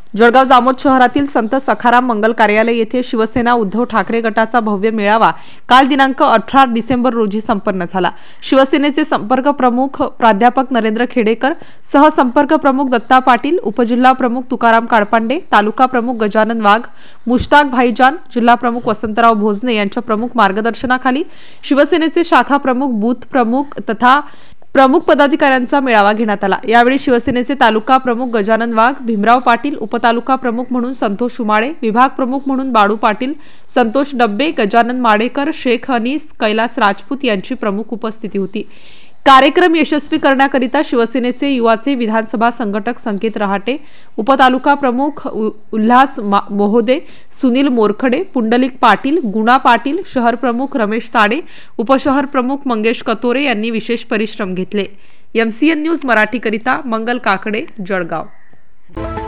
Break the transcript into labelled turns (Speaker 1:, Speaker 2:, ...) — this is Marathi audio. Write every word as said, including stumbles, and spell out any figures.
Speaker 1: जळगाव जामोद शहरातील संत सखाराम मंगल कार्यालय येथे शिवसेना उद्धव ठाकरे गटाचा भव्य मेळावा काल दिनांक अठरा डिसेंबर रोजी संपन्न झाला। शिवसेनेचे संपर्क प्रमुख प्राध्यापक नरेंद्र खेडेकर, सहसंपर्क प्रमुख दत्ता पाटील, उपजिल्हा प्रमुख तुकाराम काळपांडे, तालुका प्रमुख गजानन वाघ, मुश्ताक भाईजान, जिल्हा प्रमुख वसंतराव भोजने यांच्या प्रमुख मार्गदर्शनाखाली शिवसेनेचे शाखा प्रमुख, बूथ प्रमुख तथा प्रमुख पदाधिकाऱ्यांचा मेळावा घेण्यात आला। यावेळी शिवसेनेचे तालुका प्रमुख गजानन वाघ, भीमराव पाटील, उपतालुका प्रमुख म्हणून संतोष उमाळे, विभाग प्रमुख म्हणून बाळू पाटील, संतोष डब्बे, गजानन माडेकर, शेख अनीस, कैलास राजपूत यांची प्रमुख उपस्थिती होती। कार्यक्रम यशस्वी करण्याकरिता शिवसेनेचे युवाचे विधानसभा संघटक संकेत रहाटे, उपतालुका प्रमुख उल्हास मोहोदे, सुनील मोरखडे, पुंडलिक पाटील, गुणा पाटील, शहर प्रमुख रमेश ताडे, उपशहर प्रमुख मंगेश कतोरे यांनी विशेष परिश्रम घेतले। एमसीएन न्यूज मराठी करिता मंगल काकडे, जळगाव।